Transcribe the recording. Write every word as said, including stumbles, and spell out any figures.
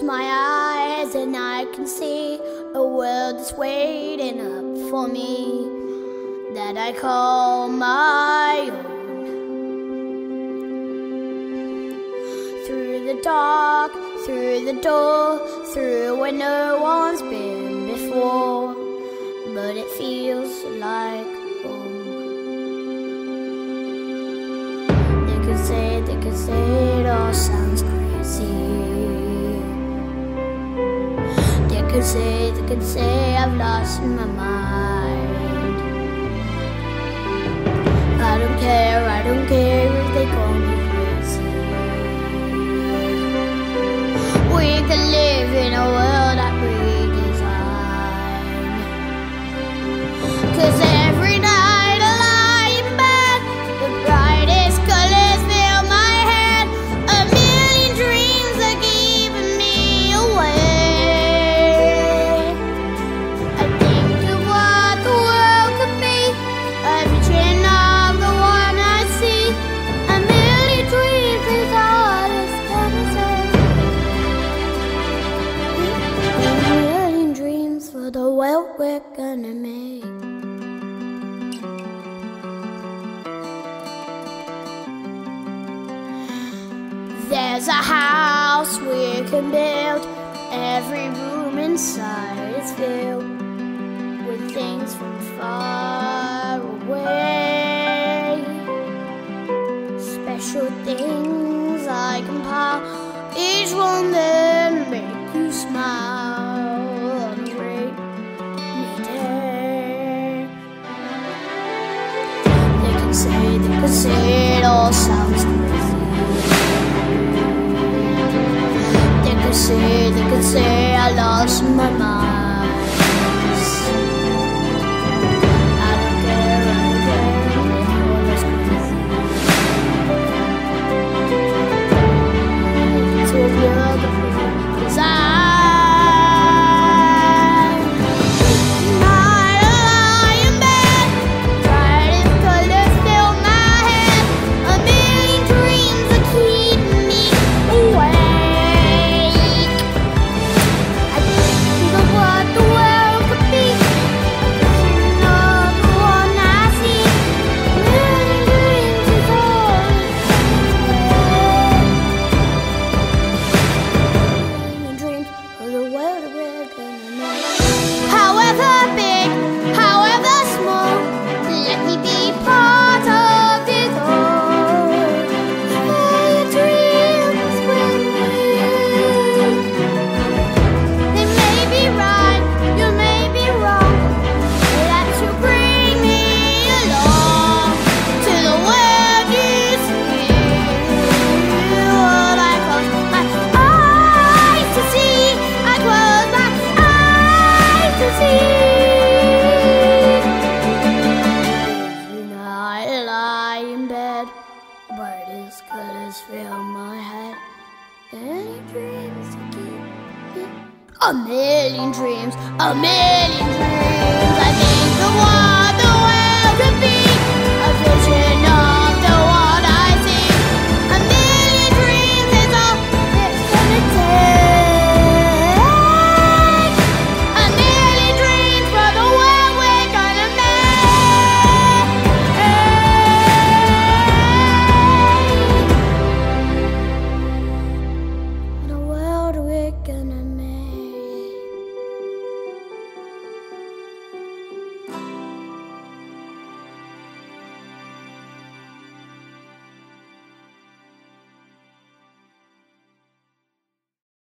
my eyes and I can see a world that's waiting up for me that I call my own. Through the dark, through the door, through where no one's been before, but it feels like home. They could say, they could say it all sounds crazy. They could say, they could say I've lost my mind. I don't care, I don't care if they call me crazy. We could live in a world that we design. 'Cause every night I lie in bed, the brightest colors fill my head. A million dreams are keeping me awake. I think of what the world could be, a vision of the one I see. A million dreams is all it's gonna take. A million dreams for the world we're gonna make. There's a house we can build. Every room inside is filled with things from far away. Special things I compile, each one that make you smile on a rainy day. They can say, they can say it all sounds crazy. They could say, they could say I lost my mind. I don't care, I don't care, they call us crazy. It's a world of desire. A million dreams, a million dreams. I think the one